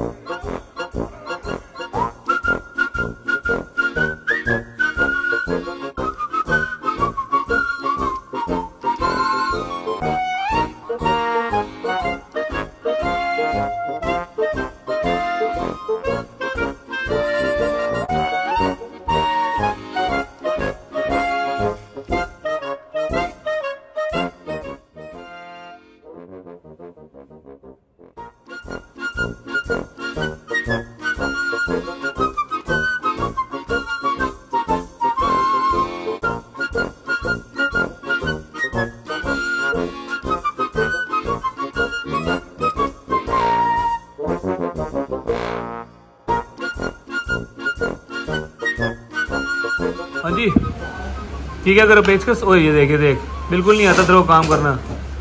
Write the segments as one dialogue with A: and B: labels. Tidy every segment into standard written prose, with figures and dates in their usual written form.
A: हाँ जी, ठीक है करो पेचकस। ओ ये देखे देख, बिल्कुल नहीं आता तेरे को काम करना।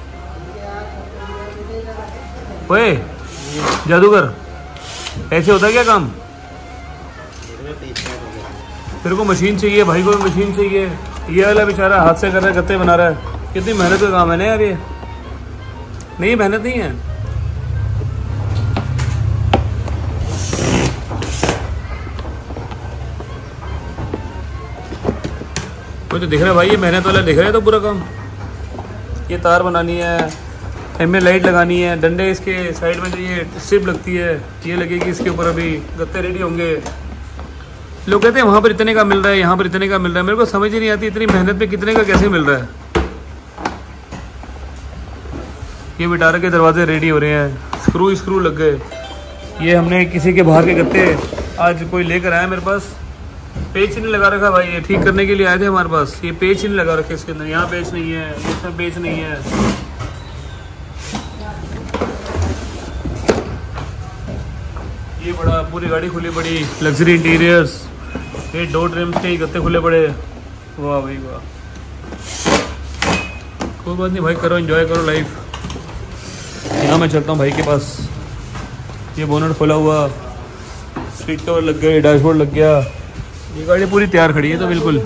A: ओए जादूगर, ऐसे होता क्या काम? तेरे को मशीन चाहिए, भाई को मशीन चाहिए। ये वाला बेचारा हाथ से कर रहा है, गत्ते बना रहा है। कितनी मेहनत का काम है ना यार ये। नहीं मेहनत नहीं है। मुझे तो दिख रहा है भाई, ये मेहनत वाला दिख रहा है तो पूरा काम। ये तार बनानी है, एमए लाइट लगानी है, डंडे इसके साइड में जो ये स्ट्रिप लगती है ये लगेगी इसके ऊपर। अभी गत्ते रेडी होंगे। लोग कहते हैं वहाँ पर इतने का मिल रहा है, यहाँ पर इतने का मिल रहा है। मेरे को समझ ही नहीं आती इतनी मेहनत पे कितने का कैसे मिल रहा है। ये बिटारा के दरवाजे रेडी हो रहे हैं, स्क्रू लग गए। ये हमने किसी के बाहर के गत्ते आज कोई लेकर आया मेरे पास। पेच ही नहीं लगा रखा भाई, ये ठीक करने के लिए आए थे हमारे पास। ये पेच ही नहीं लगा रखे इसके अंदर, यहाँ पेच नहीं है, इसमें पेच नहीं है। ये बड़ा पूरी गाड़ी खुली पड़ी, लग्जरी इंटीरियर्स, ये डोर ट्रिम्स के गत्ते खुले पड़े। वाह भाई वाह, कोई बात नहीं भाई, करो एंजॉय करो लाइफ। यहाँ मैं चलता हूँ भाई के पास। ये बोनट खुला हुआ, सीट कवर लग गए, डैशबोर्ड लग गया। ये गाड़ी पूरी तैयार खड़ी है तो बिल्कुल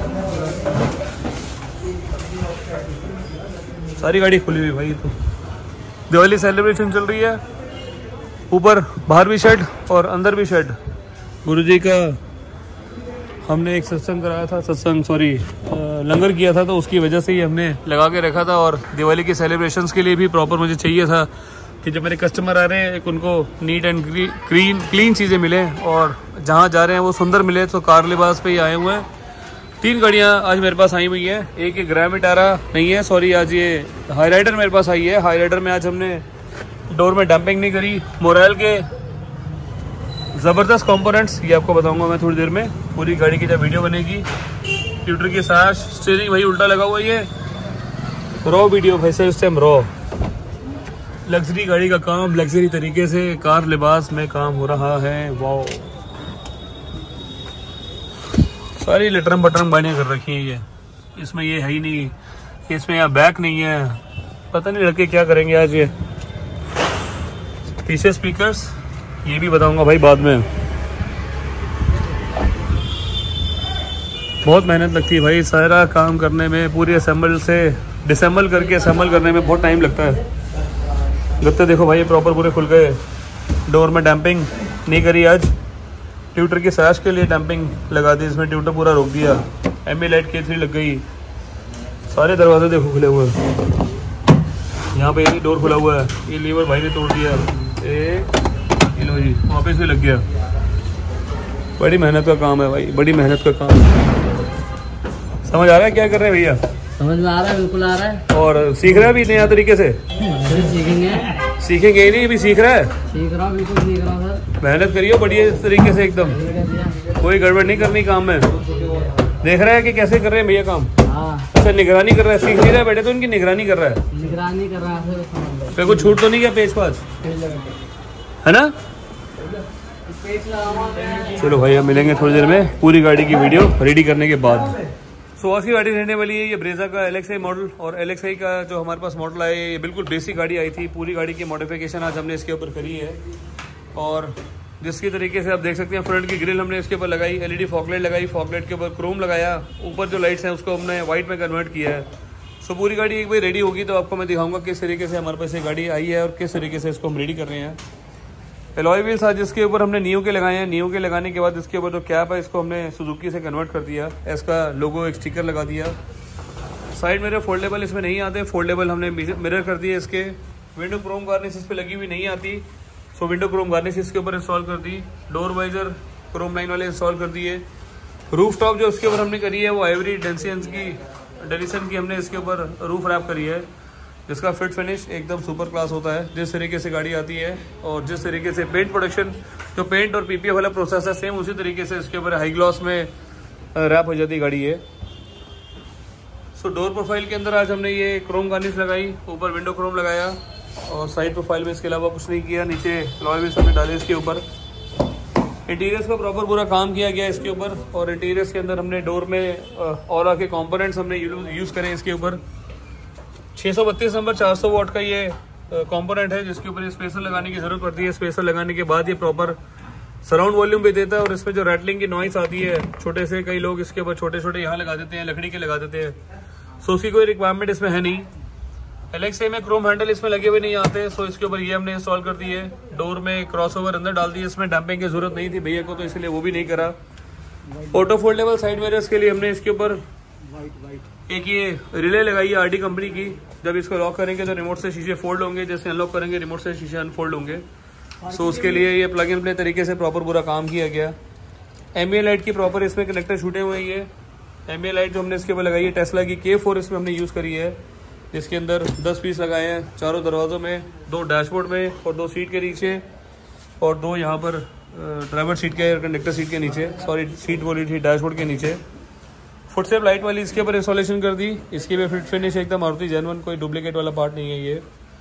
A: सारी गाड़ी खुली हुई भाई। तो दिवाली सेलिब्रेशन चल रही है, ऊपर बाहर भी शेड और अंदर भी शेड। गुरुजी का हमने एक सत्संग कराया था, लंगर किया था, तो उसकी वजह से ही हमने लगा के रखा था। और दिवाली के सेलिब्रेशंस के लिए भी प्रॉपर मुझे चाहिए था कि जब मेरे कस्टमर आ रहे हैं एक उनको नीट एंड क्लीन चीज़ें मिले और जहाँ जा रहे हैं वो सुंदर मिले। तो कार लिबास पे ही आए हुए हैं। 3 गाड़ियाँ आज मेरे पास आई हुई हैं। एक ग्रैंड विटारा नहीं है, सॉरी, आज ये हाई राइडर मेरे पास आई है। हाई राइडर में आज हमने डोर में डंपिंग नहीं करी। मोरल के ज़बरदस्त कंपोनेंट्स, ये आपको बताऊंगा मैं थोड़ी देर में। पूरी गाड़ी की जब वीडियो बनेगी। ट्यूटर की साश, स्टीयरिंग भाई उल्टा लगा हुआ, ये रॉ वीडियो भाई से, उस टाइम रॉ। लग्जरी गाड़ी का काम लग्जरी तरीके से कार लिबास में काम हो रहा है। वाओ, सारी लटरम बटरम बाइनें कर रखी हैं। ये इसमें ये है ही नहीं, इसमें यहाँ बैक नहीं है। पता नहीं लड़के क्या करेंगे आज। ये पीछे स्पीकर्स, ये भी बताऊंगा भाई बाद में। बहुत मेहनत लगती है भाई सारा काम करने में। पूरी असेंबल से डिसेंबल करके असेंबल करने में बहुत टाइम लगता है। गत्ते देखो भाई प्रॉपर पूरे खुल गए। डोर में डैम्पिंग नहीं करी आज, ट्यूटर की साश के लिए डैम्पिंग लगा दी, इसमें ट्यूटर पूरा रोक दिया। एमए लाइट K3 लग गई। सारे दरवाजे देखो खुले हुए हैं। यहाँ पे ये डोर खुला हुआ है, ये लीवर भाई ने तोड़ दिया। ये लो जी, वापस भी लग गया। बड़ी मेहनत का काम है भाई, बड़ी मेहनत का काम। समझ आ रहा है क्या कर रहे हैं भैया?
B: समझ में आ रहा है, बिल्कुल आ रहा है।
A: और सीख रहा है भी नया तरीके से? सीखेंगे ही नहीं, अभी सीख रहा है।
B: सीख रहा हूँ, बिल्कुल सीख रहा हूँ सर।
A: मेहनत करियो बढ़िया तरीके से एकदम, कोई गड़बड़ नहीं करनी काम में। देख रहा है कि कैसे कर रहे हैं भैया काम?
B: हाँ।
A: अच्छा निगरानी कर रहा है, सीख नहीं रहा है बेटे तो उनकी निगरानी कर रहा है।
B: निगरानी कर रहा है।
A: फिर कुछ छूट तो नहीं गया पेच पाच, है ना? चलो भाई हम मिलेंगे थोड़ी देर में पूरी गाड़ी की वीडियो रेडी करने के बाद। सो आज की गाड़ी रहने वाली है ये ब्रेजा का LXi मॉडल। और LXi का जो हमारे पास मॉडल आए, ये बिल्कुल बेसिक गाड़ी आई थी। पूरी गाड़ी की मॉडिफिकेशन आज हमने इसके ऊपर करी है। और जिसकी तरीके से आप देख सकते हैं, फ्रंट की ग्रिल हमने इसके ऊपर लगाई, LED फॉगलाइट लगाई, फॉगलाइट के ऊपर क्रोम लगाया, ऊपर जो लाइट्स हैं उसको हमने वाइट में कन्वर्ट किया है। सो पूरी गाड़ी एक बार रेडी होगी तो आपको मैं दिखाऊंगा किस तरीके से हमारे पास ये गाड़ी आई है और किस तरीके से इसको हम रेडी कर रहे हैं। एलॉय व्हील्स आज इसके ऊपर हमने नियो के लगाए हैं। नियो के लगाने के बाद इसके ऊपर जो कैप है इसको हमने सुजुकी से कन्वर्ट कर दिया, इसका लोगो एक स्टिकर लगा दिया। साइड मिरर फोल्डेबल इसमें नहीं आते, फोल्डेबल हमने मिरर कर दिए इसके। विंडो क्रोम गार्निश इस पर लगी हुई नहीं आती, सो विंडो क्रोम गार्निश इसके ऊपर इंस्टॉल कर दी। डोर वाइजर क्रोम लाइन वाले इंस्टॉल कर दिए। रूफ टॉप जो इसके ऊपर हमने करी है वो आइवरी डेनिसन की हमने इसके ऊपर रूफ रैप करी है, जिसका फिट फिनिश एकदम सुपर क्लास होता है। जिस तरीके से गाड़ी आती है और जिस तरीके से पेंट प्रोडक्शन, जो पेंट और पीपीएफ वाला प्रोसेस है, सेम उसी तरीके से इसके ऊपर हाई ग्लॉस में रैप हो जाती गाड़ी है। सो डोर प्रोफाइल के अंदर आज हमने ये क्रोम गार्निश लगाई, ऊपर विंडो क्रोम लगाया और साइड प्रोफाइल में इसके अलावा कुछ नहीं किया। नीचे लॉय व्हील्स हमने डाले इसके ऊपर। इंटीरियर्स का प्रॉपर पूरा काम किया गया इसके ऊपर, और इंटीरियर्स के अंदर हमने डोर में और के कंपोनेंट्स हमने यूज़ करें इसके ऊपर। 632 नंबर 400 वाट का ये कंपोनेंट है, जिसके ऊपर स्पेसर लगाने की ज़रूरत पड़ती है। स्पेसर लगाने के बाद ये प्रॉपर सराउंड वॉल्यूम भी देता है, और इसमें जो रैटलिंग की नॉइस आती है छोटे से, कई लोग इसके ऊपर छोटे छोटे यहाँ लगा देते हैं, लकड़ी के लगा देते हैं, सो उसकी कोई रिक्वायरमेंट इसमें है नहीं। एलेक्सा में क्रोम हैंडल इसमें लगे हुए नहीं आते, सो इसके ऊपर ये हमने इंस्टॉल कर दिए। डोर में क्रॉसओवर अंदर डाल दिए, इसमें डंपिंग की जरूरत नहीं थी भैया को, तो इसलिए वो भी नहीं करा। ऑटो फोल्डेबल साइड मिरर्स के लिए हमने इसके ऊपर एक ये रिले लगाई है आरडी कंपनी की। जब इसको लॉक करेंगे तो रिमोट से शीशे फोल्ड होंगे, जैसे अनलॉक करेंगे रिमोट से शीशे अनफोल्ड होंगे। सो उसके लिए ये प्लग इन प्ले तरीके से प्रॉपर पूरा काम किया गया। एमबीएन लाइट की प्रॉपर इसमें कनेक्टर छूटे हुए हैं। ये एमबीएन लाइट जो हमने इसके ऊपर लगाई है टेस्ला की K4 इसमें हमने यूज़ करी है, जिसके अंदर 10 पीस लगाए हैं, चारों दरवाज़ों में, 2 डैशबोर्ड में और 2 सीट के नीचे, और 2 यहाँ पर ड्राइवर सीट के कंडक्टर सीट के नीचे, सॉरी सीट बोली थी, डैशबोर्ड के नीचे। फुटस्टेप लाइट वाली इसके ऊपर इंस्टॉलेशन कर दी। इसकी भी फिट फिनिश एकदम मारुति जेन्युइन, कोई डुप्लीकेट वाला पार्ट नहीं है ये।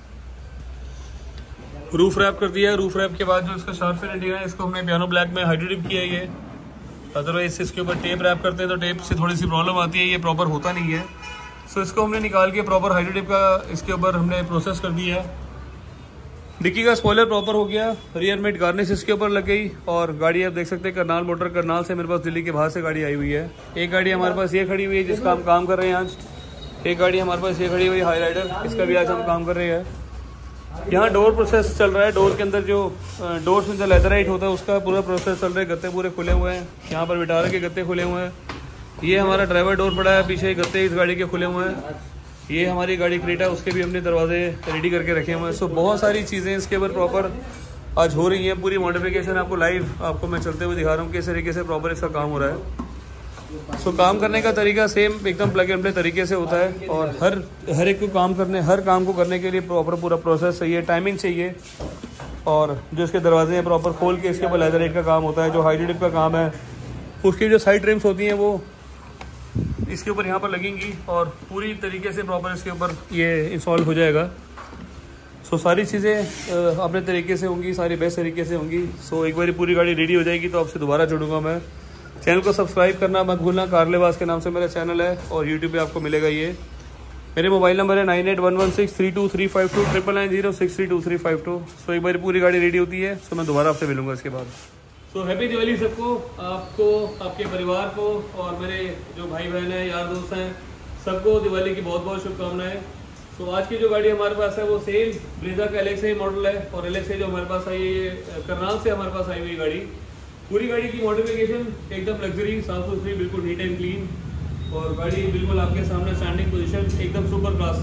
A: रूफ रैप कर दिया। रूफ रैप के बाद जो इसका शार्प फिन इंटीरियर है, इसको हमने पियानो ब्लैक में हाइड्रोडिप किया है ये। अदरवाइज इसके ऊपर टेप रैप करते हैं तो टेप से थोड़ी सी प्रॉब्लम आती है, ये प्रॉपर होता नहीं है। सो इसको हमने निकाल के प्रॉपर हाइड्रोडिप का इसके ऊपर हमने प्रोसेस कर दिया। डिक्की का स्पॉइलर प्रॉपर हो गया, रियर मिड गार्निश इसके ऊपर लग गई, और गाड़ी आप देख सकते हैं करनाल मोटर, करनाल से मेरे पास दिल्ली के बाहर से गाड़ी आई हुई है। एक गाड़ी हमारे पास ये खड़ी हुई है जिसका हम काम कर रहे हैं आज। एक गाड़ी हमारे पास ये खड़ी हुई है हाईराइडर, इसका भी आज हम काम कर रहे हैं। यहाँ डोर प्रोसेस चल रहा है। डोर के अंदर जो डोर्स में जो लेदराइट होता है उसका पूरा प्रोसेस चल रहा है। गत्ते पूरे खुले हुए हैं, यहाँ पर विटारा के गत्ते खुले हुए हैं। ये हमारा ड्राइवर डोर पड़ा है, पीछे गत्ते इस गाड़ी के खुले हुए हैं। ये हमारी गाड़ी क्रेटा, उसके भी हमने दरवाजे रेडी करके रखे हुए हैं। सो बहुत सारी चीज़ें इसके ऊपर प्रॉपर आज हो रही हैं। पूरी मॉडिफिकेशन आपको लाइव आपको मैं चलते हुए दिखा रहा हूँ किस तरीके से प्रॉपर इसका काम हो रहा है। सो काम करने का तरीका सेम एकदम प्लग एंड प्ले तरीके से होता है, और हर एक को हर काम को करने के लिए प्रॉपर पूरा प्रोसेस चाहिए, टाइमिंग चाहिए। और जो इसके दरवाजे हैं प्रॉपर खोल के इसके ऊपर लेदराइट का काम होता है। जो हाइड्रोडिप का काम है उसकी जो साइड ट्रिम्स होती हैं वो इसके ऊपर यहाँ पर लगेंगी, और पूरी तरीके से प्रॉपर इसके ऊपर ये इंस्टॉल हो जाएगा। सो सारी चीज़ें अपने तरीके से होंगी, सारी बेस्ट तरीके से होंगी। सो एक बार पूरी गाड़ी रेडी हो जाएगी तो आपसे दोबारा जुड़ूंगा मैं। चैनल को सब्सक्राइब करना मत भूलना, कार लिबास के नाम से मेरा चैनल है, और यूट्यूब पे आपको मिलेगा ये। मेरे मोबाइल नंबर है 9811632352 99906322352। सो एक बार पूरी गाड़ी रेडी होती है, सो मैं दोबारा आपसे मिलूंगा इसके बाद। सो हैप्पी दिवाली सबको, आपको, आपके परिवार को, और मेरे जो भाई बहन हैं, यार दोस्त हैं, सबको दिवाली की बहुत बहुत शुभकामनाएं। सो आज की जो गाड़ी हमारे पास है वो सेम ब्रेजा का एलेक्सा ही मॉडल है, और एलेक्सा जो हमारे पास आई है ये करनाल से हमारे पास आई हुई गाड़ी। पूरी गाड़ी की मॉडिफिकेशन एकदम लग्जरी, साफ सुथरी, बिल्कुल नीट एंड क्लीन, और गाड़ी बिल्कुल आपके सामने स्टैंडिंग पोजीशन एकदम सुपर क्लास।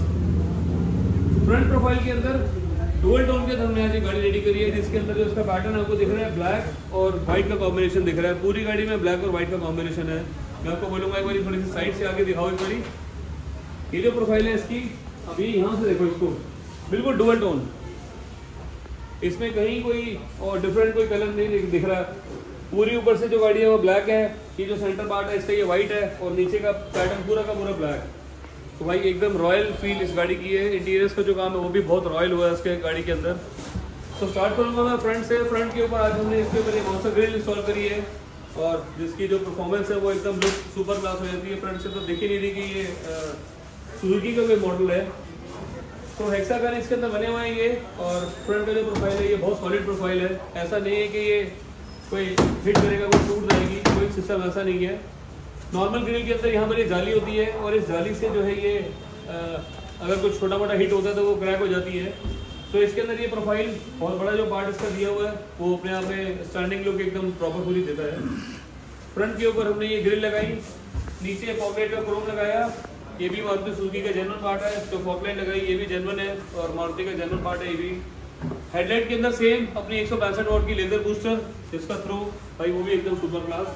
A: फ्रंट प्रोफाइल के अंदर डुअल टोन के अंदर हमने आज गाड़ी रेडी करी है, जिसके अंदर जो इसका पैटर्न आपको दिख रहा है ब्लैक और व्हाइट का कॉम्बिनेशन दिख रहा है। पूरी गाड़ी में ब्लैक और व्हाइट का कॉम्बिनेशन है। मैं आपको बोलूँगा एक बार थोड़ी सी साइड से आगे दिखाओ एक बारी। ये जो प्रोफाइल है इसकी, अभी यहाँ से देखो इसको, बिल्कुल डुअल टोन, इसमें कहीं कोई और डिफरेंट कोई कलर नहीं दिख रहा। पूरी ऊपर से जो गाड़ी है वो ब्लैक है, ये जो सेंटर पार्ट है इसका ये व्हाइट है, और नीचे का पैटर्न पूरा का पूरा ब्लैक। तो भाई एकदम रॉयल फील इस गाड़ी की है। इंटीरियर्स का जो काम है वो भी बहुत रॉयल हुआ है इसके गाड़ी के अंदर। तो स्टार्ट करूँगा मैं फ्रंट से। फ्रंट के ऊपर आज हमने इसके ऊपर एक मॉन्स्टर ग्रिल इंस्टॉल करी है, और जिसकी जो परफॉर्मेंस है वो एकदम लुक सुपर क्लास हो जाती है। फ्रंट से तो दिख ही नहीं रही कि ये सुजुकी का कोई मॉडल है। तो हेक्सागन इसके अंदर बने हुए हैं ये, और फ्रंट का जो प्रोफाइल है ये बहुत सॉलिड प्रोफाइल है। ऐसा नहीं है कि ये कोई हिट करेगा, कोई टूट जाएगी, कोई सिस्टम ऐसा नहीं है। नॉर्मल ग्रिल के अंदर यहाँ पर ये जाली होती है, और इस जाली से जो है ये अगर कुछ छोटा मोटा हिट होता है तो वो क्रैक हो जाती है। तो इसके अंदर ये प्रोफाइल बहुत बड़ा जो पार्ट इसका दिया हुआ है वो अपने आप में स्टैंडिंग लुक एकदम प्रॉपर पूरी देता है। फ्रंट के ऊपर हमने ये ग्रिल लगाई, नीचे फॉगलाइट का क्रोम लगाया, ये भी मारुति सुजुकी का जेन्युइन पार्ट है। तो फॉगलाइट लगाई, ये भी जेन्युइन है और मारुति का जेन्युइन पार्ट है ये भी। हेडलाइट के अंदर सेम अपनी 165 वॉट की लेजर बूस्टर, जिसका थ्रो भाई वो भी एकदम super class.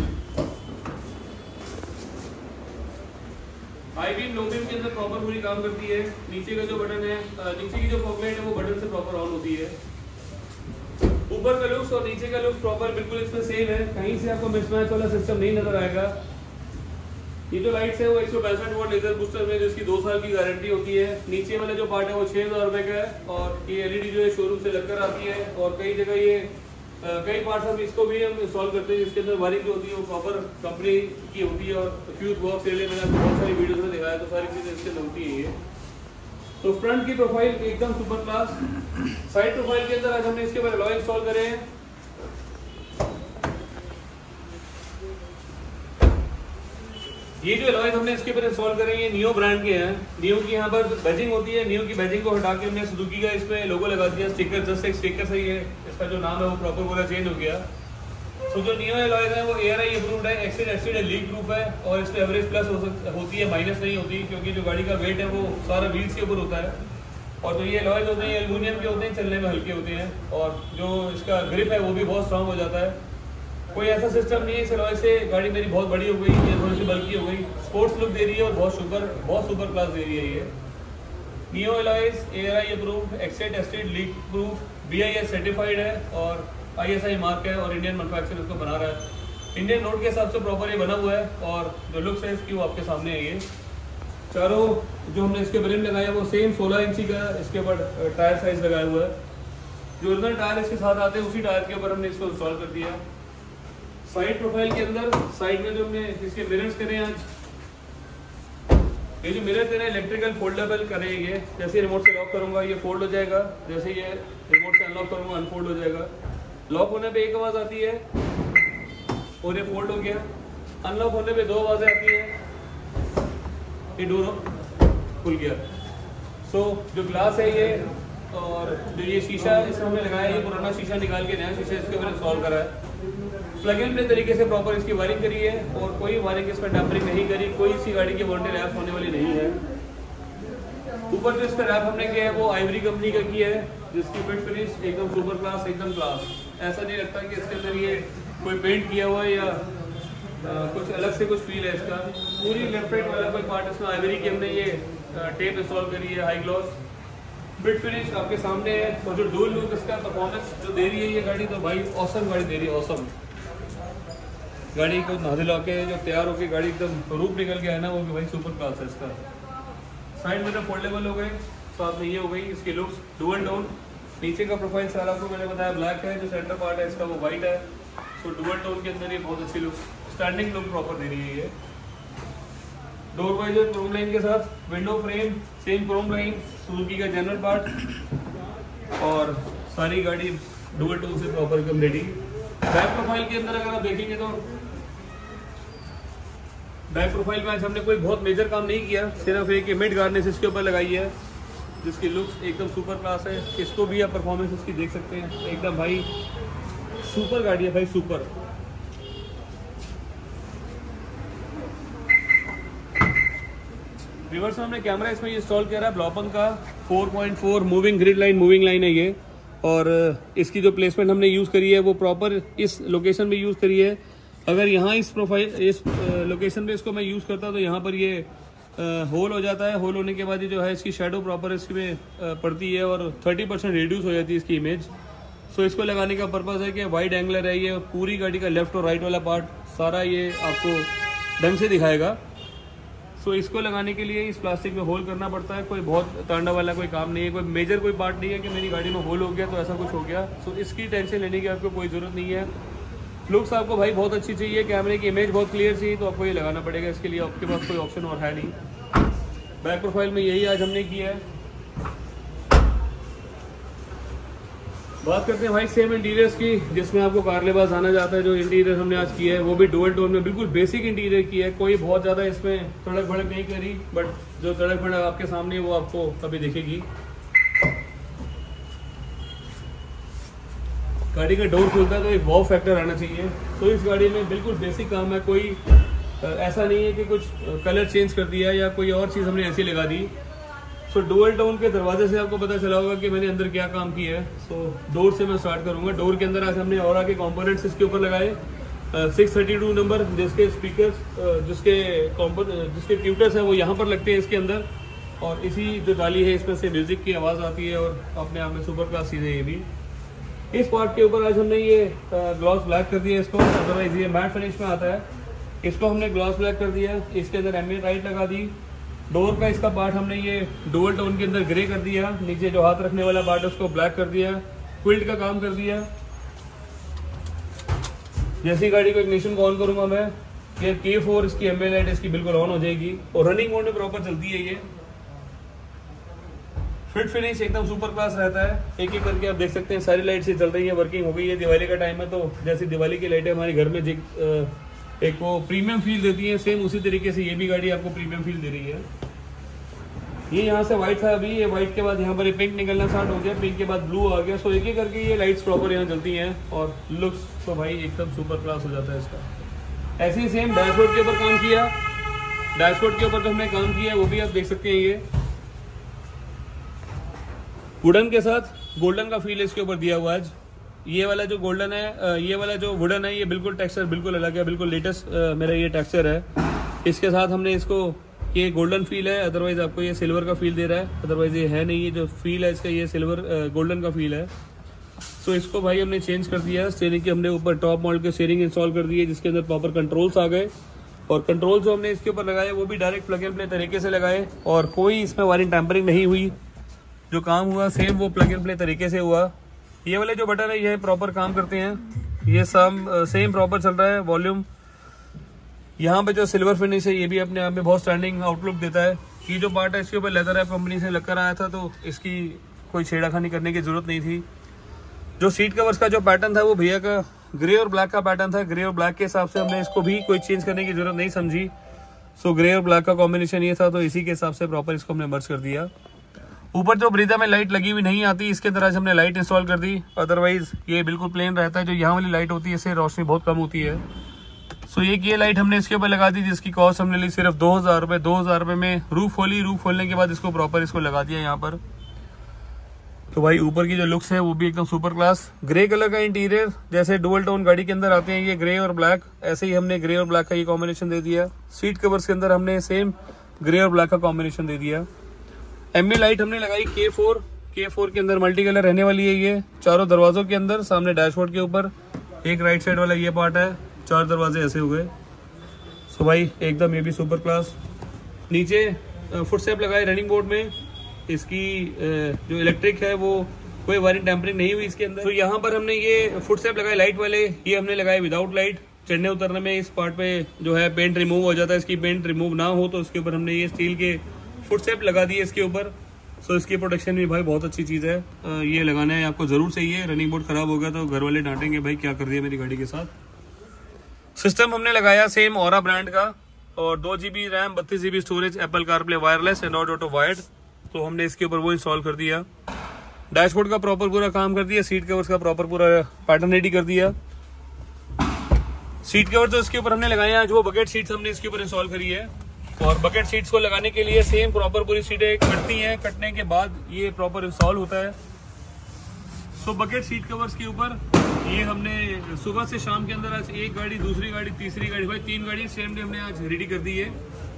A: High beam low beam के अंदर प्रॉपर पूरी काम करती है। नीचे का जो बटन है, नीचे की जो फॉगलाइट है वो बटन से प्रॉपर ऑन होती है। ऊपर का लुक्स और नीचे का लुक्स प्रॉपर बिल्कुल इसमें सेम है, कहीं से आपको मिसमैच वाला सिस्टम नहीं नजर आएगा। ये जो लाइट्स है वो 165 वॉट लेजर बूस्टर में, जिसकी 2 साल की गारंटी होती है। नीचे वाला जो पार्ट है वो 6000 रुपए का है और ये एलईडी जो है शोरूम से लगकर आती है। और कई जगह ये कई पार्ट्स हम इसको भी हम इंस्टॉल करते हैं, जिसके अंदर वायरिंग जो होती है वो प्रॉपर कंपनी की होती है। और फ्यूज बॉक्स रिले मैंने आपको बहुत सारी वीडियोस में दिखाया, तो सारी चीज़ें इसके अंदर होती है ये। तो फ्रंट की प्रोफाइल एकदम सुपर क्लास। साइड प्रोफाइल के अंदर आज हमने इसके ऊपर अलॉय इंस्टॉल करे हैं। ये जो अलॉयज हमने इसके ऊपर इंस्टॉल करे हैं ये नियो ब्रांड के हैं। नियो की यहाँ पर बैजिंग होती है, नियो की बैजिंग को हटा के हमने सुजुकी का इसमें लोगो लगा दिया। स्टिकर जस्ट एक स्टिकर से ही है, इसका जो नाम है वो प्रॉपर पूरा चेंज हो गया। तो जो नियो अलॉयज है वो ARI अप्रूव्ड है, एक्सीड है, लीक प्रूफ है और इसमें एवरेज प्लस होती है, माइनस नहीं होती, क्योंकि जो गाड़ी का वेट है वो सारा व्हील्स के ऊपर होता है। और जो ये अलॉयज होते हैं एल्यूमिनियम के होते हैं, चलने में हल्के होते हैं और जो इसका ग्रिप है वो भी बहुत स्ट्रांग हो जाता है। कोई ऐसा सिस्टम नहीं है इस अलॉय से गाड़ी मेरी बहुत बड़ी हो गई या थोड़ी सी बल्की हो गई, स्पोर्ट्स लुक दे रही है और बहुत सुपर क्लास दे रही है ये। Neo alloys ARI approved, exceed tested, leak proof, BIS certified है और ISI मार्क है और इंडियन मैन्युफैक्चरर इसको बना रहा है। इंडियन रोड के हिसाब से प्रॉपर ये बना हुआ है और जो लुक्स है इसकी वो आपके सामने है। ये चारों जो हमने इसके ब्रिम लगाया वो सेम 16 इंची का इसके ऊपर टायर साइज लगाया हुआ है। जो ओरिजिनल टायर इसके साथ आते हैं उसी टायर के ऊपर हमने इसको इंस्टॉल कर दिया। साइड प्रोफाइल के अंदर साइड में जो हमने इसके मिरर्स करे आज, ये जो मिरर तेरे इलेक्ट्रिकल फोल्डेबल करे, ये जैसे रिमोट से लॉक करूंगा ये फोल्ड हो जाएगा, जैसे ये रिमोट से अनलॉक करूंगा अनफोल्ड हो जाएगा। लॉक होने पे एक आवाज आती है और ये फोल्ड हो गया, अनलॉक होने पे 2 आवाजें आती है, ये डोर खुल गया। सो जो ग्लास है ये और जो ये शीशा इसमें हमने लगाया, ये पुराना शीशा निकाल के नया शीशा इसके ऊपर इंस्टॉल करा है। प्लग एंड प्ले तरीके से प्रॉपर इसकी वायरिंग करी है और कोई वायरिंग इसमें टैम्परिंग नहीं करी, कोई सी गाड़ी की वारंटी रैप होने वाली नहीं है। ऊपर जो इसका रैप हमने किया है वो आइवरी कंपनी का किया है, जिसकी फिट फिनिश एकदम सुपर क्लास, एकदम क्लास। ऐसा नहीं लगता कि इसके अंदर ये कोई पेंट किया हुआ है या कुछ अलग से कुछ फील है इसका। पूरी लेफ्ट राइट वाला कोई पार्ट इसमें आइवरी के हमने ये टेप इंस्टॉल करी है, हाई ग्लॉस फिट फिनिश आपके सामने है। और जो डुअल लुक इसका परफॉर्मेंस जो दे रही है ये गाड़ी, तो भाई ऑसम गाड़ी दे रही है, ऑसम गाड़ी को नहा धुला के जो तैयार होकर गाड़ी एकदम रूप निकल के आया ना, वो भी भाई सुपर क्लास है इसका। साइड मिरर फोल्डेबल हो गए, साथ में ये हो गई इसकी लुक्स डुअल टोन। नीचे का प्रोफाइल सारा आपको मैंने बताया ब्लैक है, जो सेंटर पार्ट है इसका वो वाइट है। सो डुअल टोन के अंदर ये बहुत अच्छी लुक, स्टैंडिंग लुक प्रॉपर दे रही है ये। डोर वाइजर क्रोम लाइन के साथ, window frame same chrome line, Suzuki का जनरल पार्ट और सारी गाड़ी डुअल टोन से प्रॉपर एकदम रेडी। बैक प्रोफाइल के अंदर अगर आप देखेंगे तो बैक प्रोफाइल में आज हमने कोई बहुत मेजर काम नहीं किया, सिर्फ एक मिड गार्निश इसके ऊपर लगाई है, जिसकी लुक्स एकदम सुपर क्लास है। इसको भी आप परफॉर्मेंस इसकी देख सकते हैं, एकदम भाई सुपर गाड़ी है भाई, सुपर। रिवर्स में हमने कैमरा इसमें इंस्टॉल किया है ब्लॉपन का 4.4 moving grid line, moving line है ये। और इसकी जो प्लेसमेंट हमने यूज़ करी है वो प्रॉपर इस लोकेशन पे यूज़ करी है। अगर यहाँ इस प्रोफाइल इस लोकेशन पे इसको मैं यूज़ करता तो यहाँ पर ये होल हो जाता है। होल होने के बाद ये जो है इसकी शेडो प्रॉपर इसमें पड़ती है और 30% रिड्यूस हो जाती है इसकी इमेज। सो इसको लगाने का पर्पज़ है कि वाइड एंगलर है ये, पूरी गाड़ी का लेफ्ट और राइट वाला पार्ट सारा ये आपको ढंग से दिखाएगा। सो इसको लगाने के लिए इस प्लास्टिक में होल करना पड़ता है, कोई बहुत तांडा वाला कोई काम नहीं है, कोई मेजर कोई पार्ट नहीं है कि मेरी गाड़ी में होल हो गया तो ऐसा कुछ हो गया। सो इसकी टेंशन लेने की आपको कोई ज़रूरत नहीं है। लुक्स आपको भाई बहुत अच्छी चाहिए, कैमरे की इमेज बहुत क्लियर चाहिए, तो आपको ये लगाना पड़ेगा। इसके लिए आपके पास कोई ऑप्शन और है नहीं। बैक प्रोफाइल में यही आज हमने किया है। बात करते हैं भाई सेम इंटीरियर्स की, जिसमें आपको कार लिबास आना जाता है। जो इंटीरियर हमने आज किया है वो भी डुअल टोन में बिल्कुल बेसिक इंटीरियर किया है, कोई बहुत ज़्यादा इसमें तड़क भड़क नहीं करी, बट जो तड़क भड़क आपके सामने वो आपको अभी दिखेगी। गाड़ी का डोर खुलता है तो एक वॉव फैक्टर आना चाहिए। तो इस गाड़ी में बिल्कुल बेसिक काम है, कोई ऐसा नहीं है कि कुछ कलर चेंज कर दिया या कोई और चीज़ हमने ऐसी लगा दी। सो डुअल टोन के दरवाजे से आपको पता चला होगा कि मैंने अंदर क्या काम किया है। सो डोर से मैं स्टार्ट करूँगा। डोर के अंदर आज हमने और आगे कंपोनेंट्स इसके ऊपर लगाए। 632 नंबर जिसके स्पीकर जिसके ट्यूटर्स हैं वो यहाँ पर लगते हैं इसके अंदर, और इसी जो डाली है इसमें से म्यूजिक की आवाज़ आती है और अपने आप में सुपर क्लास चीज़ है ये भी। इस पार्ट के ऊपर आज हमने ये ग्लॉस ब्लैक कर दिया इसको, अदरवाइज ये मैट फिनिश में आता है। इसको हमने ग्लॉस ब्लैक कर दिया, इसके अंदर एम्बिएंट लाइट लगा दी। डोर का इसका पार्ट हमने ये डुअल टोन के अंदर ग्रे कर दिया, नीचे जो हाथ रखने वाला पार्ट है उसको ब्लैक कर दिया, क्विल्ट का काम कर दिया। जैसी गाड़ी को इग्निशन को ऑन करूंगा मैं, ये K4 इसकी एम्बिएंट लाइट इसकी बिल्कुल ऑन हो जाएगी और रनिंग मोड में प्रॉपर चलती है। ये फिट फिनिश एकदम सुपर क्लास रहता है। एक एक करके आप देख सकते हैं सारी लाइट से चल रही है, वर्किंग हो गई है। दिवाली का टाइम है तो जैसी दिवाली की लाइटें हमारे घर में एक वो प्रीमियम फील देती है, सेम उसी तरीके से ये भी गाड़ी आपको प्रीमियम फील दे रही है। ये यहाँ से व्हाइट था अभी, ये व्हाइट के बाद यहाँ पर पिंक निकलना स्टार्ट हो गया, पिंक के बाद ब्लू आ गया। सो एक एक करके ये लाइट्स प्रॉपर यहाँ जलती हैं और लुक्स तो भाई एकदम सुपर क्लास हो जाता है इसका। ऐसे ही सेम डैशबोर्ड के ऊपर काम किया, डैशबोर्ड के ऊपर तो हमने काम किया वो भी आप देख सकते हैं। ये वुडन के साथ गोल्डन का फील इसके ऊपर दिया हुआ है। ये वाला जो गोल्डन है, ये वाला जो वुडन है, ये बिल्कुल टेक्सचर बिल्कुल अलग है, बिल्कुल लेटेस्ट मेरा ये टेक्सचर है। इसके साथ हमने इसको ये गोल्डन फील है, अदरवाइज आपको ये सिल्वर का फील दे रहा है, अदरवाइज ये है नहीं, ये जो फील है इसका ये सिल्वर गोल्डन का फील है। सो इसको भाई हमने चेंज कर दिया। स्टीयरिंग के हमने ऊपर टॉप मॉडल के स्टीयरिंग इंस्टॉल कर दिए जिसके अंदर प्रॉपर कंट्रोल्स आ गए, और कंट्रोल जो हमने इसके ऊपर लगाए वो भी डायरेक्ट प्लग एंड प्ले तरीके से लगाए और कोई इसमें वायरिंग टैंपरिंग नहीं हुई। जो काम हुआ सेम वो प्लग एंड प्ले तरीके से हुआ। ये वाले जो बटन है ये प्रॉपर काम करते हैं, ये सेम प्रॉपर चल रहा है। वॉल्यूम यहाँ पे जो सिल्वर फिनिश है ये भी अपने आप में बहुत स्टैंडिंग आउटलुक देता है। ये जो पार्ट है इसके ऊपर लेदर रैप कंपनी से लगकर आया था तो इसकी कोई छेड़ाखानी करने की जरूरत नहीं थी। जो सीट कवर्स का जो पैटर्न था वो भैया का ग्रे और ब्लैक का पैटर्न था, ग्रे और ब्लैक के हिसाब से हमने इसको भी कोई चेंज करने की जरूरत नहीं समझी। सो ग्रे और ब्लैक का कॉम्बिनेशन ये था तो इसी के हिसाब से प्रॉपर इसको हमने मर्ज कर दिया। ऊपर जो ब्रीदा में लाइट लगी हुई नहीं आती, इसके अंदर आज हमने लाइट इंस्टॉल कर दी, अदरवाइज ये बिल्कुल प्लेन रहता है। जो यहाँ वाली लाइट होती है इससे रोशनी बहुत कम होती है। सो ये लाइट हमने इसके ऊपर लगा दी जिसकी कॉस्ट हमने ली सिर्फ 2000 रुपये। 2000 रुपये में रूफ खोली, रूफ खोलने के बाद इसको प्रॉपर इसको लगा दिया यहाँ पर। तो भाई ऊपर की जो लुक्स है वो भी एकदम सुपर क्लास। ग्रे कलर का इंटीरियर, जैसे डुअल टोन गाड़ी के अंदर आते हैं ये ग्रे और ब्लैक, ऐसे ही हमने ग्रे और ब्लैक का ये कॉम्बिनेशन दे दिया। सीट कवर्स के अंदर हमने सेम ग्रे और ब्लैक का कॉम्बिनेशन दे दिया। एम्बिएंट लाइट हमने लगाई K4 के अंदर मल्टी कलर रहने वाली है। ये चारों दरवाजों के अंदर, सामने डैशबोर्ड के ऊपर एक राइट साइड वाला ये पार्ट है, 4 दरवाजे ऐसे हो गए। सो भाई एकदम ये भी सुपर क्लास। नीचे फुटस्टेप लगाए रनिंग बोर्ड में, इसकी जो इलेक्ट्रिक है वो कोई वायरिंग टैंपरिंग नहीं हुई इसके अंदर। तो यहाँ पर हमने ये फुटस्टेप लगाए लाइट वाले, ये हमने लगाए विदाउट लाइट। चढ़ने उतरने में इस पार्ट पे जो है पेंट रिमूव हो जाता है, इसकी पेंट रिमूव ना हो तो उसके ऊपर हमने ये स्टील के फुटस्टेप लगा दिए इसके ऊपर। सो इसकी प्रोटेक्शन भी भाई बहुत अच्छी चीज़ है, ये लगाना है आपको ज़रूर चाहिए। रनिंग बोर्ड खराब हो गया तो घर वाले डांटेंगे भाई क्या कर दिया मेरी गाड़ी के साथ। सिस्टम हमने लगाया सेम ऑरा ब्रांड का, और 2 GB RAM, 32 GB storage, Apple CarPlay wireless, Android auto wired. तो हमने इसके ऊपर वो इंस्टॉल कर दिया। डैशबोर्ड का प्रॉपर पूरा काम कर दिया, सीट कवर्स का प्रॉपर पूरा पैटर्न रेडी कर दिया। सीट कवर तो इसके ऊपर हमने लगाए हैं, जो बकेट सीट्स हमने इसके ऊपर इंस्टॉल करी है। और बकेट सीट्स को लगाने के लिए सेम प्रॉपर पूरी सीटें कटती हैं, कटने के बाद ये प्रॉपर इंस्टॉल होता है। तो बकेट सीट कवर्स के ऊपर ये हमने सुबह से शाम के अंदर आज एक गाड़ी, दूसरी गाड़ी, तीसरी गाड़ी, भाई 3 गाड़ी सेम डे हमने आज रेडी कर दी है।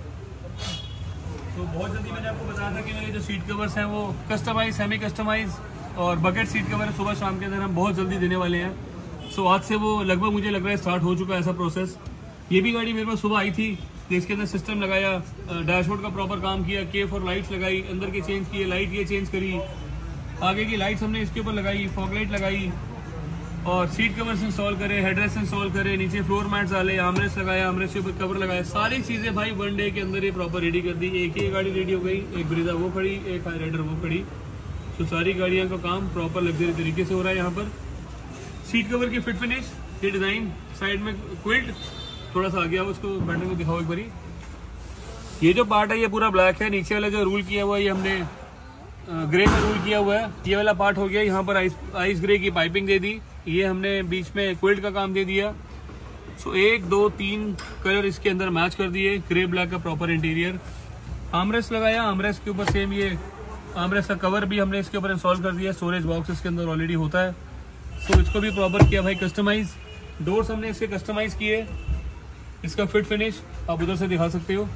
A: तो बहुत जल्दी मैंने आपको बताया था कि मेरे जो सीट कवर्स हैं वो कस्टमाइज, सेमी कस्टमाइज और बकेट सीट कवर सुबह शाम के अंदर हम बहुत जल्दी देने वाले हैं। सो आज से वो लगभग मुझे लग रहा है स्टार्ट हो चुका है ऐसा प्रोसेस। ये भी गाड़ी मेरे पास सुबह आई थी, तो इसके अंदर सिस्टम लगाया, डैशबोर्ड का प्रॉपर काम किया, K4 लाइट्स लगाई, अंदर के चेंज किए, लाइट ये चेंज करी, आगे की लाइट्स हमने इसके ऊपर लगाई, फॉग लाइट लगाई, और सीट कवर्स इंस्टॉल करे, हेडरेस्ट इंस्टॉल करे, नीचे फ्लोर मैट्स डाले, आर्मरेस्ट लगाया, आर्मरेस्ट के ऊपर कवर लगाया, सारी चीज़ें भाई 1 डे के अंदर ये प्रॉपर रेडी कर दी। एक ही गाड़ी रेडी हो गई, एक ब्रीजा वो खड़ी, एक हाई राइडर वो खड़ी। तो सारी गाड़ियों का काम प्रॉपर लग्जरी तरीके से हो रहा है यहाँ पर। सीट कवर की फिट फिनिश, ये डिज़ाइन, साइड में क्विल्ट थोड़ा सा आ गया, उसको बैठने को दिखाओ एक बारी। ये जो पार्ट है ये पूरा ब्लैक है, नीचे वाला जो रूल किया हुआ है ये हमने ग्रे का रूल किया हुआ है। ये वाला पार्ट हो गया, यहाँ पर आइस ग्रे की पाइपिंग दे दी, ये हमने बीच में क्विल्ट का काम दे दिया। सो 1 2 3 कलर इसके अंदर मैच कर दिए। ग्रे ब्लैक का प्रॉपर इंटीरियर। आर्मरेस्ट लगाया, आर्मरेस्ट के ऊपर सेम ये आर्मरेस्ट का कवर भी हमने इसके ऊपर इंस्टॉल कर दिया। स्टोरेज बॉक्स इसके अंदर ऑलरेडी होता है। सो इसको भी प्रॉपर किया भाई कस्टमाइज। डोर्स हमने इसके कस्टमाइज किए। इसका फिट फिनिश आप उधर से दिखा सकते हो।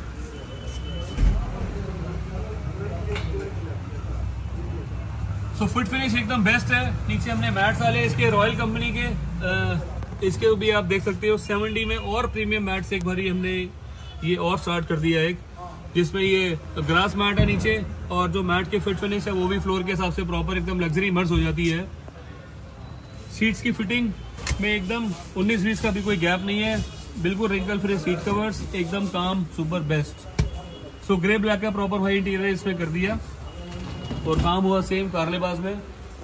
A: सो फिट फिनिश एकदम बेस्ट है। नीचे हमने मैट्स डाले इसके रॉयल कंपनी के, इसके भी आप देख सकते हो 70 में और प्रीमियम मैट्स एक बारी हमने ये और स्टार्ट कर दिया एक, जिसमें ये ग्रास मैट है नीचे और जो मैट के फिट फिनिश है वो भी फ्लोर के हिसाब से प्रॉपर एकदम लग्जरी मर्ज हो जाती है। सीट्स की फिटिंग में एकदम 19-20 का भी कोई गैप नहीं है, बिल्कुल रिंकल फ्री सीट कवर्स, एकदम काम super best. So grey black का प्रॉपर भाई इंटीरियर इसमें कर दिया और काम हुआ सेम कारलेबाज में।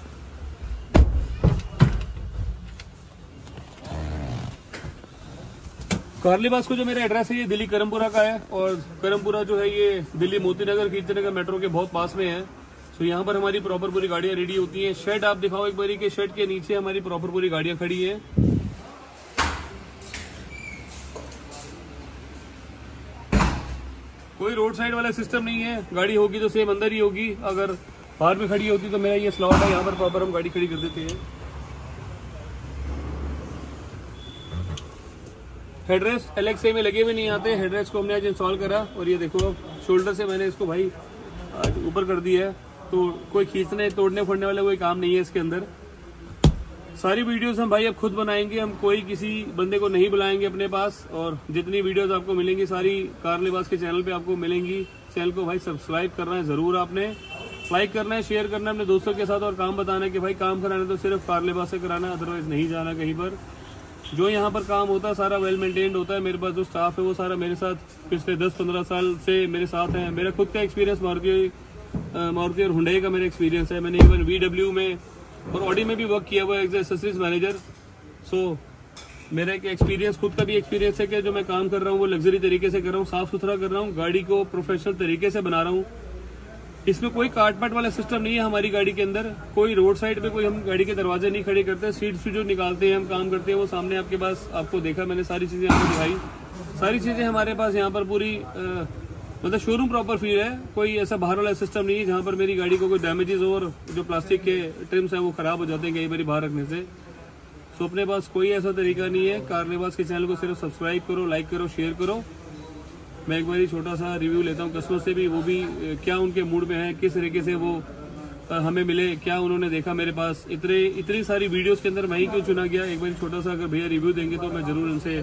A: कारलेबाज को जो मेरा एड्रेस है ये दिल्ली करमपुरा का है और करमपुरा जो है ये दिल्ली मोती नगर कीर्तिनगर मेट्रो के बहुत पास में है। तो यहाँ पर हमारी प्रॉपर पूरी गाड़ियाँ रेडी होती हैं। शेड आप दिखाओ एक बारी के शेड के नीचे हमारी प्रॉपर पूरी गाड़ियाँ खड़ी हैं। कोई रोड साइड वाला सिस्टम नहीं है, गाड़ी होगी तो सेम अंदर ही होगी। अगर बाहर में खड़ी होती तो मेरा ये स्लॉट है, यहाँ पर प्रॉपर हम गाड़ी खड़ी कर देते हैं। हेडरेस्ट एलेक्सा में लगे हुए नहीं आते, हेडरेस्ट को हमने आज इंस्टॉल करा और ये देखो शोल्डर से मैंने इसको भाई आज ऊपर कर दिया है। तो कोई खींचने तोड़ने फोड़ने वाला कोई काम नहीं है इसके अंदर। सारी वीडियोस हम भाई अब खुद बनाएंगे, हम कोई किसी बंदे को नहीं बुलाएंगे अपने पास। और जितनी वीडियोस आपको मिलेंगी सारी कारलेबाज के चैनल पे आपको मिलेंगी। चैनल को भाई सब्सक्राइब करना है जरूर, आपने लाइक करना है, शेयर करना है अपने दोस्तों के साथ और काम बताना है कि भाई काम कराना तो सिर्फ कारलेबाज से कराना है, अदरवाइज नहीं जाना कहीं पर। जो यहाँ पर काम होता है सारा वेल मेंटेन्ड होता है। मेरे पास जो स्टाफ है वो सारा मेरे साथ पिछले 10-15 साल से मेरे साथ है। मेरा खुद का एक्सपीरियंस मारुति और हुंडई का मेरा एक्सपीरियंस है। मैंने इवन VW में और ऑडी में भी वर्क किया हुआ है एज एक्सेसरीज मैनेजर। सो मेरा एक एक्सपीरियंस खुद का भी एक्सपीरियंस है कि जो मैं काम कर रहा हूँ वो लग्जरी तरीके से कर रहा हूँ, साफ सुथरा कर रहा हूँ, गाड़ी को प्रोफेशनल तरीके से बना रहा हूँ। इसमें कोई काटपाट वाला सिस्टम नहीं है हमारी गाड़ी के अंदर। कोई रोड साइड पे कोई हम गाड़ी के दरवाजे नहीं खड़े करते। सीट्स जो निकालते हैं हम काम करते हैं वो सामने आपके पास आपको देखा मैंने, सारी चीजें आपको दिखाई। सारी चीजें हमारे पास यहाँ पर पूरी मतलब शोरूम प्रॉपर फील है। कोई ऐसा बाहर वाला सिस्टम नहीं है जहाँ पर मेरी गाड़ी को कोई डैमेजेस हो और जो प्लास्टिक के ट्रिम्स हैं वो खराब हो जाते हैं कई बार बाहर रखने से। सो अपने पास कोई ऐसा तरीका नहीं है। कारलेबाज के चैनल को सिर्फ सब्सक्राइब करो, लाइक करो, शेयर करो। मैं एक बार छोटा सा रिव्यू लेता हूँ कस्टमर से भी, वो भी क्या उनके मूड में है, किस तरीके से वो हमें मिले, क्या उन्होंने देखा मेरे पास। इतनी सारी वीडियोस के अंदर मैं ही क्यों चुना गया। एक बार छोटा सा अगर भैया रिव्यू देंगे तो मैं जरूर उनसे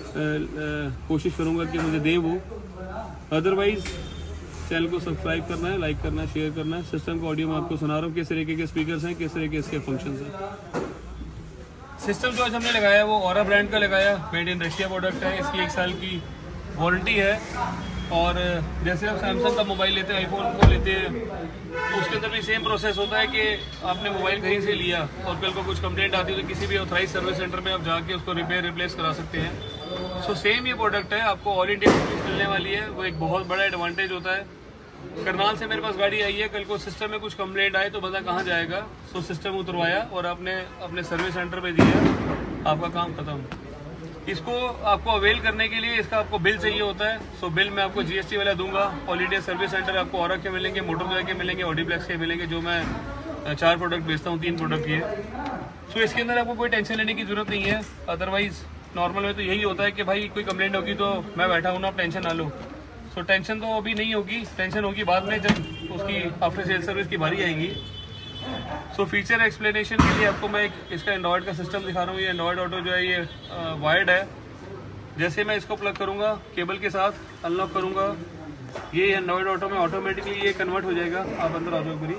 A: कोशिश करूंगा कि मुझे दें वो। अदरवाइज चैनल को सब्सक्राइब करना है, लाइक करना है, शेयर करना है। सिस्टम का ऑडियो में आपको सुना रहा हूँ किस तरीके के स्पीकर्स हैं, किस तरीके इसके फंक्शंस हैं। सिस्टम जो आज हमने लगाया वो ऑरा ब्रांड का लगाया, मेड इन रशिया प्रोडक्ट है। इसकी 1 साल की वारंटी है। और जैसे आप सैमसंग का मोबाइल लेते हैं, आईफोन को लेते हैं, तो उसके अंदर भी सेम प्रोसेस होता है कि आपने मोबाइल कहीं से लिया और कल को कुछ कंप्लेंट आती है तो किसी भी ऑथराइज सर्विस सेंटर में आप जाके उसको रिपेयर रिप्लेस करा सकते हैं। सो सेम ये प्रोडक्ट है, आपको ऑल इंडिया सर्विस मिलने वाली है। वो एक बहुत बड़ा एडवांटेज होता है। करनाल से मेरे पास गाड़ी आई है, कल को सिस्टम में कुछ कंप्लेंट आए तो बंदा कहाँ जाएगा। सो सिस्टम उतरवाया और आपने अपने सर्विस सेंटर पे दिया, आपका काम खत्म। इसको आपको अवेल करने के लिए इसका आपको बिल चाहिए होता है। सो बिल मैं आपको GST वाला दूंगा। ऑल इंडिया सर्विस सेंटर आपको औरा के मिलेंगे, मोटरजॉय के मिलेंगे, ऑडीप्लेक्स के मिलेंगे, जो मैं 4 प्रोडक्ट बेचता हूँ, 3 प्रोडक्ट ये। सो इसके अंदर आपको कोई टेंशन लेने की जरूरत नहीं है। अदरवाइज नॉर्मल में तो यही होता है कि भाई कोई कंप्लेंट होगी तो मैं बैठा हूँ ना, आप टेंशन ना लो। सो टेंशन तो अभी नहीं होगी, टेंशन होगी बाद में जब उसकी आफ्टर सेल सर्विस की बारी आएगी। सो फीचर एक्सप्लेनेशन के लिए आपको मैं इसका एंड्रॉयड का सिस्टम दिखा रहा हूँ। ये एंड्रॉयड ऑटो जो है ये वायर्ड है। जैसे मैं इसको प्लग करूंगा केबल के साथ अनलॉक करूंगा, ये एंड्रॉयड ऑटो में ऑटोमेटिकली ये कन्वर्ट हो जाएगा। आप अंदर आ जाओ पूरी।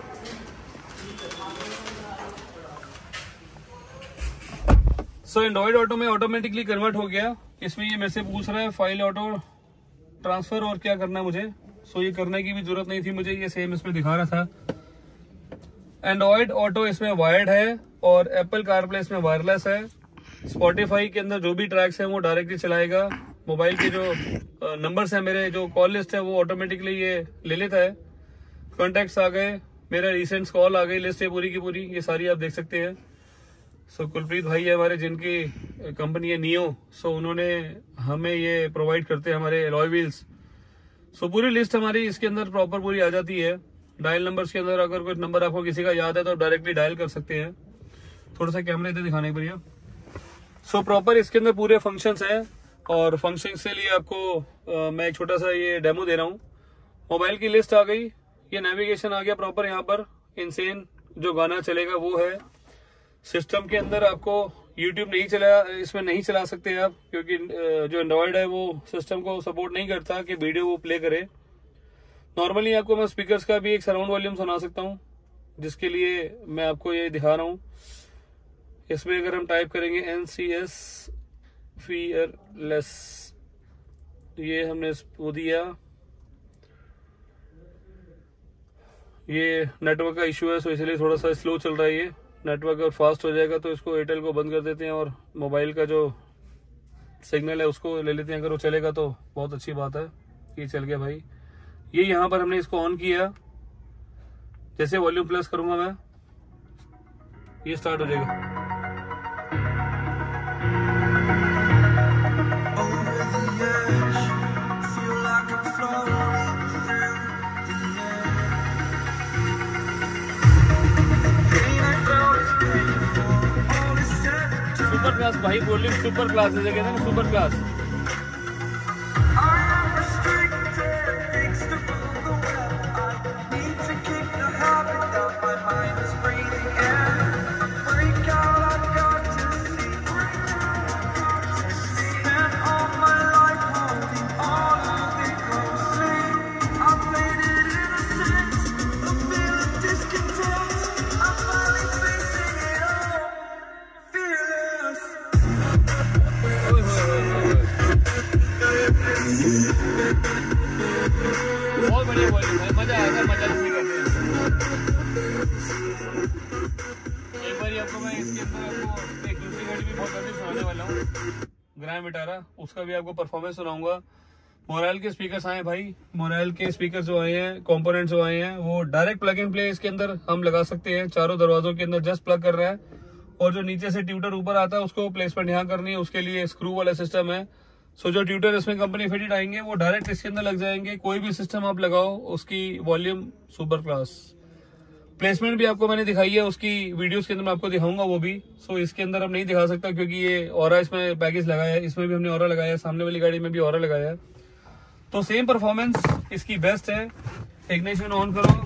A: सो एंड्रॉयड ऑटो में ऑटोमेटिकली कन्वर्ट हो गया। इसमें ये मेरे से पूछ रहा है फाइल ऑटो ट्रांसफर और क्या करना है मुझे। सो ये करने की भी जरूरत नहीं थी मुझे, ये सेम इसमें दिखा रहा था। एंड्रॉयड ऑटो इसमें वायर्ड है और एप्पल कारप्ले इसमें वायरलेस है। स्पॉटिफाई के अंदर जो भी ट्रैक्स हैं वो डायरेक्टली चलाएगा। मोबाइल के जो नंबर्स हैं, मेरे जो कॉल लिस्ट है वो ऑटोमेटिकली ये ले लेता है। कॉन्टैक्ट्स आ गए, मेरा रिसेंट कॉल आ गई, लिस्ट है पूरी की पूरी, ये सारी आप देख सकते हैं। सो कुलप्रीत भाई है हमारे, जिनकी कंपनी है नियो। सो उन्होंने हमें ये प्रोवाइड करते हैं हमारे अलॉय व्हील्स। सो पूरी लिस्ट हमारी इसके अंदर प्रॉपर पूरी आ जाती है। डायल नंबर्स के अंदर अगर कोई नंबर आपको किसी का याद है तो डायरेक्टली डायल कर सकते हैं। थोड़ा सा कैमरे इधर दिखाने बढ़िया। सो प्रॉपर इसके अंदर पूरे फंक्शंस हैं, और फंक्शन के लिए आपको मैं एक छोटा सा ये डेमो दे रहा हूँ। मोबाइल की लिस्ट आ गई, ये नेविगेशन आ गया प्रॉपर। यहाँ पर इनसेन जो गाना चलेगा वो है। सिस्टम के अंदर आपको यूट्यूब नहीं चला, इसमें नहीं चला सकते आप, क्योंकि जो एंड्रॉयड है वो सिस्टम को सपोर्ट नहीं करता कि वीडियो वो प्ले करे। नॉर्मली आपको मैं स्पीकर्स का भी एक सराउंड वॉल्यूम सुना सकता हूँ, जिसके लिए मैं आपको ये दिखा रहा हूँ। इसमें अगर हम टाइप करेंगे NCS fearless, ये हमने वो दिया। ये नेटवर्क का इशू है, सो इसलिए थोड़ा सा स्लो चल रहा है। ये नेटवर्क अगर फास्ट हो जाएगा तो इसको एयरटेल को बंद कर देते हैं और मोबाइल का जो सिग्नल है उसको ले लेते हैं। अगर वो चलेगा तो बहुत अच्छी बात है। ये चल गया भाई। ये यहाँ पर हमने इसको ऑन किया, जैसे वॉल्यूम प्लस करूंगा मैं, ये स्टार्ट हो जाएगा। सुपर क्लास भाई, वॉल्यूम सुपर क्लास है, कहते हैं ना सुपर क्लास। बहुत बढ़िया वॉल्यूम है, मजा आएगा, मजा नहीं करते हैं। एक बार आपको मैं इसके अंदर आपको एक दूसरी गाड़ी भी बहुत जल्दी सुनाने वाला हूँ, ग्रैंड विटारा, उसका भी आपको परफॉर्मेंस सुनाऊंगा। मोराइल के स्पीकर्स आए भाई, मोराइल के स्पीकर जो आए हैं, कंपोनेंट्स जो आए हैं, वो डायरेक्ट प्लग एंड प्ले इसके अंदर हम लगा सकते हैं। चारों दरवाजों के अंदर जस्ट प्लग कर रहा है, और जो नीचे से ट्यूटर ऊपर आता है उसको प्लेसमेंट यहाँ करनी है, उसके लिए स्क्रू वाला सिस्टम है। सो जो ट्यूटर इसमें कंपनी फिटेड आएंगे वो डायरेक्ट इसके अंदर लग जाएंगे। कोई भी सिस्टम आप लगाओ, उसकी वॉल्यूम सुपर क्लास। प्लेसमेंट भी आपको मैंने दिखाई है, उसकी वीडियोस के अंदर मैं आपको दिखाऊंगा वो भी। सो इसके अंदर अब नहीं दिखा सकता क्योंकि ये ऑरा इसमें पैकेज लगाया है, इसमें भी हमने ऑरा लगाया है, सामने वाली गाड़ी में भी ऑरा लगाया है। तो सेम परफॉर्मेंस इसकी बेस्ट है। इग्निशन ऑन करो,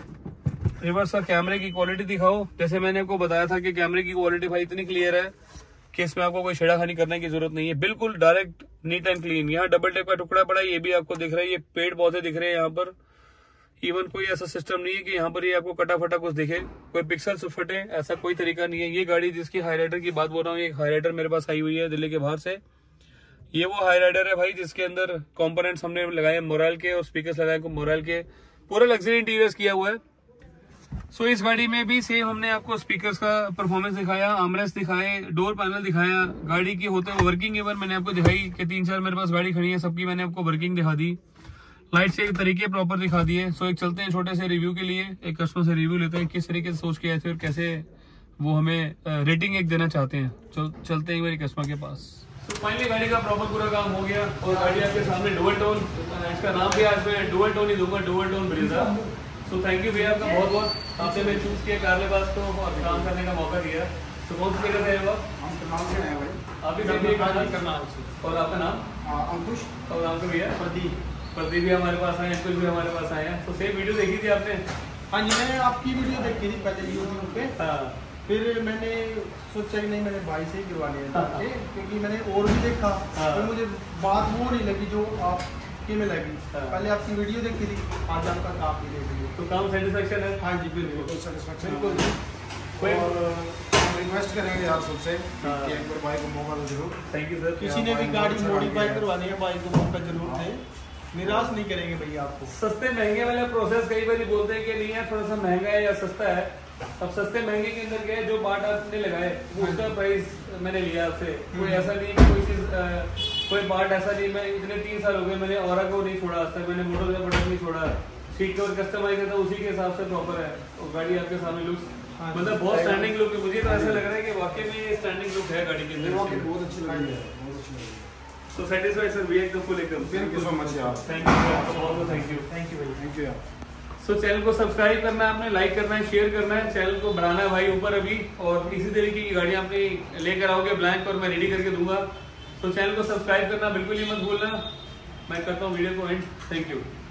A: रिवर्स का कैमरे की क्वालिटी दिखाओ। जैसे मैंने आपको बताया था कि कैमरे की क्वालिटी भाई इतनी क्लियर है कि इसमें आपको कोई छेड़ाखानी करने की जरूरत नहीं है, बिल्कुल डायरेक्ट नीट एंड क्लीन। यहाँ डबल टेप का टुकड़ा पड़ा है, ये भी आपको दिख रहा है, ये पेड़ पौधे दिख रहे हैं यहाँ पर। इवन कोई ऐसा सिस्टम नहीं है कि यहाँ पर ये आपको कटा फटा कुछ दिखे, कोई पिक्सल फटे, ऐसा कोई तरीका नहीं है। ये गाड़ी जिसकी हाईलाइटर की बात बोल रहा हूँ, एक हाईलाइटर मेरे पास आई हुई है दिल्ली के बाहर से। ये वो हाईलाइटर है भाई जिसके अंदर कंपोनेंट्स हमने लगाए मोराइल के, और स्पीकर्स लगाए मोराइल के। पूरा लग्जरी इंटीरियर्स किया हुआ है। सो इस गाड़ी में भी सेम हमने आपको स्पीकर्स का परफॉर्मेंस दिखाया, आर्मरेस्ट दिखाए, डोर पैनल दिखाया, गाड़ी की होते हुए वर्किंग इवन मैंने आपको दिखाई कि 3-4 मेरे पास गाड़ी खड़ी है, सबकी मैंने आपको वर्किंग दिखा दी। लाइट से एक तरीके प्रॉपर दिखा दिए। सो एक चलते हैं छोटे से रिव्यू के लिए, एक कस्टमर से रिव्यू लेते हैं, किस तरीके से सोच के आए थे और कैसे वो हमें रेटिंग एक देना चाहते हैं। चलते हैं एक बार कस्टमर के पास। तो फाइनली गाड़ी का प्रॉपर पूरा काम हो गया, और गाड़ी आपके सामने डुअल टोन, इसका नाम भी आज मैं डुअल टोन ही दूंगा, डुअल टोन ब्रीजा। तो थैंक यू भैया आपका बहुत बहुत, आपसे मैं चूज किया कारलेबाज को और काम करने का मौका दिया। तो कौन सी जगह से है आप? आप भी करना। और आपका नाम?
C: अंकुश।
A: और आपका भैया? प्रदीप भी हमारे पास आए, अंकुश भी हमारे पास आए हैं। तो सेम वीडियो देखी थी आपने?
C: हाँ जी, मैंने आपकी वीडियो देखी थी पहले यूट्यूब पे।
A: हाँ।
C: फिर मैंने सोचा कि नहीं, मैंने भाई से ही करवा लिया, क्योंकि मैंने और भी देखा, तो मुझे बात वो नहीं लगी जो आपकी में लगी। पहले आपकी वीडियो देखी थी, आज आपका काम भी देख लिया।
A: तो काम सेटिस्फेक्शन है?
C: हाँ जी बिल्कुल सेटिस्फेक्शन।
A: कोई
C: और हम रिक्वेस्ट करेंगे यार सबसे कि एक बार भाई को मौका दो जरूर।
A: Thank you sir.
C: किसी ने भी गाड़ी मॉडिफाई करवानी है, भाई को मौका जरूर दे, निराश नहीं करेंगे भैया आपको।
A: सस्ते महंगे वाला प्रोसेस कई बार बोलते हैं कि नहीं है, थोड़ा सा महंगा है या सस्ता है। अब सस्ते महंगे के अंदर क्या है, जो पार्ट आपने लगाए वो उसका प्राइस मैंने लिया आपसे। कोई ऐसा नहीं कि कोई चीज कोई पार्ट ऐसा नहीं, मैं इतने 3 साल हो गए मैंने ऑरा को नहीं छोड़ा आज तक, मैंने मोटर का बटन नहीं छोड़ा, सीट कवर कस्टमाइज है तो उसी के हिसाब से प्रॉपर है। और गाड़ी आपके सामने लुक्स
C: हाँ,
A: मतलब बहुत स्टैंडिंग लुक है। मुझे तो ऐसा लग रहा है कि वाकई में ये स्टैंडिंग लुक है गाड़ी के अंदर।
D: बहुत अच्छी लगी है, बहुत अच्छी लगी।
A: सो सेटिस्फाइड सर, वी एकदम फुल एकदम।
D: थैंक यू सो मच यार,
A: थैंक यू आपका बहुत बहुत थैंक यू।
C: थैंक यू भाई,
D: थैंक यू यार।
A: सो चैनल को सब्सक्राइब करना है आपने, लाइक करना है, शेयर करना है, चैनल को बढ़ाना है भाई ऊपर अभी। और इसी तरीके की गाड़ी आपने लेकर आओगे ब्लैंक और मैं रेडी करके दूंगा। तो चैनल को सब्सक्राइब करना बिल्कुल ही मत भूलना। मैं करता हूँ वीडियो को एंड। Thank you.